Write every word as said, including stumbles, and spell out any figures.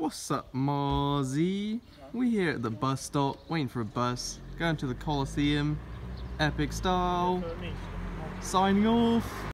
What's up, Mozzie? We here at the bus stop, waiting for a bus, going to the Coliseum, epic style, signing off.